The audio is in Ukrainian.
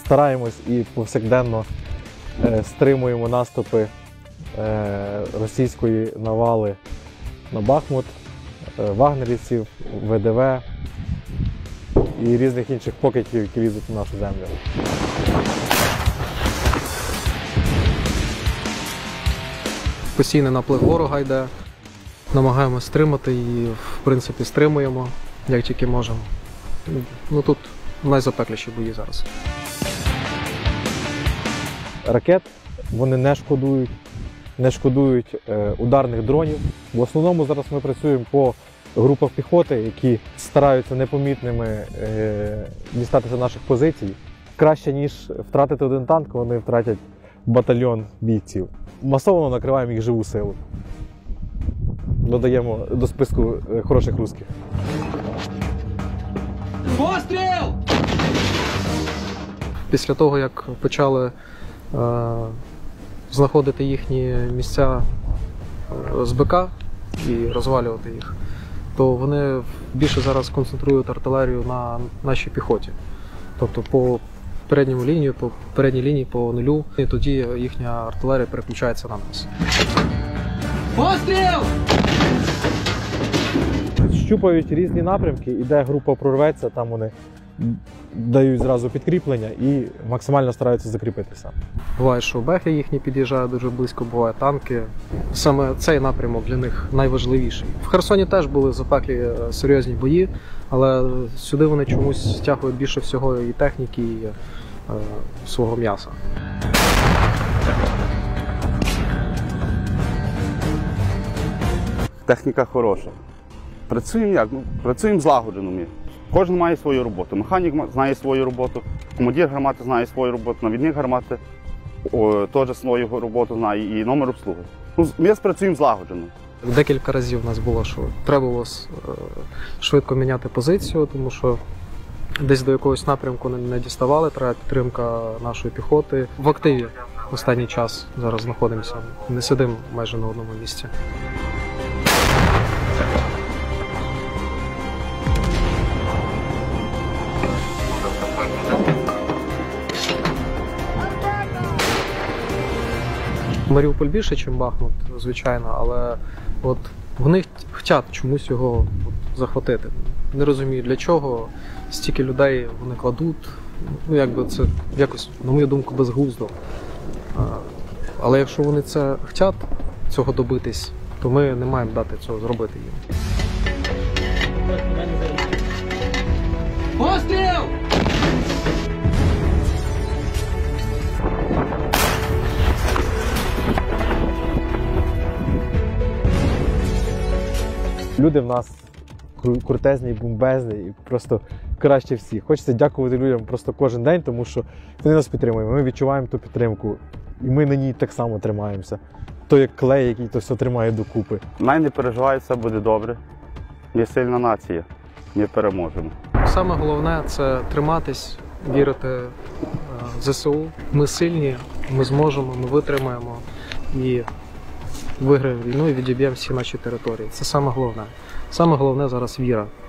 стараємось і повсякденно стримуємо наступи російської навали на Бахмут, вагнерівців, ВДВ і різних інших покидьків, які лізуть на нашу землю. Постійний наплив ворога йде, намагаємося стримати і, в принципі, стримуємо, як тільки можемо. Ну, тут найзапекліші бої зараз. Ракет вони не шкодують ударних дронів. В основному зараз ми працюємо по групах піхоти, які стараються непомітними дістатися наших позицій. Краще, ніж втратити один танк, вони втратять батальйон бійців. Масово накриваємо їх живу силу. Додаємо до списку хороших русських. Постріл! Після того, як почали знаходити їхні місця з БК і розвалювати їх, то вони більше зараз концентрують артилерію на нашій піхоті. Тобто по передній лінії, по нулю, і тоді їхня артилерія переключається на нас. Постріл! Щупають різні напрямки, і де група прорветься, там вони дають зразу підкріплення і максимально стараються закріпитися. Буває, що бехи їхні під'їжджають дуже близько, буває танки. Саме цей напрямок для них найважливіший. В Херсоні теж були запеклі серйозні бої, але сюди вони чомусь стягують більше всього і техніки, і свого м'яса. Техніка хороша. Працюємо як? Працюємо злагоджено ми. Кожен має свою роботу. Механік знає свою роботу, командир гармати знає свою роботу, навідник гармати теж свою роботу знає і номер обслуги. Ми працюємо злагоджено. Декілька разів у нас було, що треба було швидко міняти позицію, тому що десь до якогось напрямку не діставали, треба підтримка нашої піхоти. В активі останній час зараз знаходимося, не сидимо майже на одному місці. Маріуполь більше, ніж Бахмут, звичайно, але от вони хочуть чомусь його захватити. Не розумію, для чого стільки людей вони кладуть. Ну, якби це якось, на мою думку, безглуздо. Але якщо вони це хочуть, цього добитись, то ми не маємо дати цього зробити їм. Постріл! Люди в нас крутезні, бомбезні і просто краще всіх. Хочеться дякувати людям просто кожен день, тому що вони нас підтримують. Ми відчуваємо ту підтримку і ми на ній так само тримаємося. То як клей, який то все тримає докупи. Не переживай, все буде добре. Є сильна нація, ми переможемо. Саме головне – це триматись, вірити в ЗСУ. Ми сильні, ми зможемо, ми витримаємо і виграємо війну і відіб'ємо всі наші території. Це саме головне. Саме головне зараз віра.